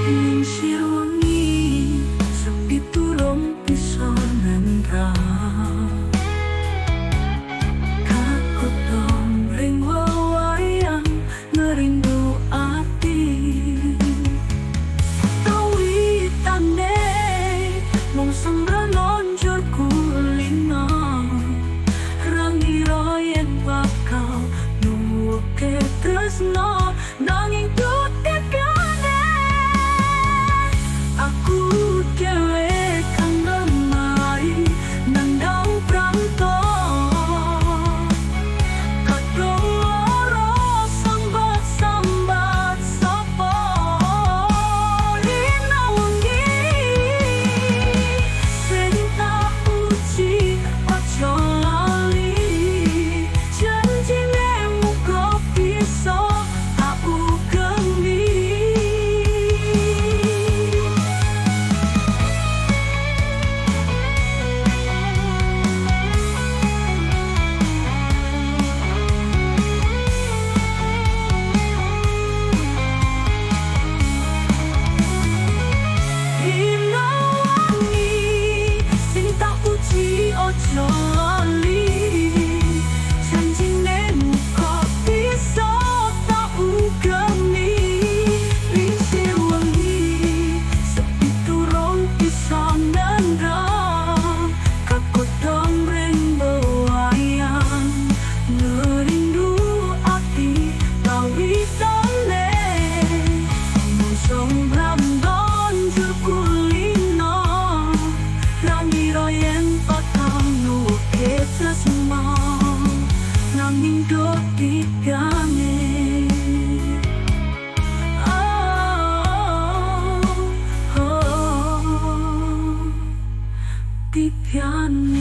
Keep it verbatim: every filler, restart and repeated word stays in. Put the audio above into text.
Lingsir wengi sepi turung bisa nendang, kakutong ring wewayang ngerindu ati. Tawitane mung sembrono njur kulino, rangira yen bakal nuwuhke tresno nanging tutekane. Aku dhewe kang lemari nandang pranto, kadung lara sambat-sambat sapa dina wengi. Sing tak puji aja lali, janjine muga bisa tak ugemi. Dina wengi sing tak puji aja lali, janjine muga bisa tak ugemi. Lingsir wengi sepi turung bisa nendang, kakutong ring wewayang ngerindu ati. Tawitane mung sembrono njur kulino, rangira yen bakal nuwuhke tresno nanging dotikane. Oh, oh, tipiane.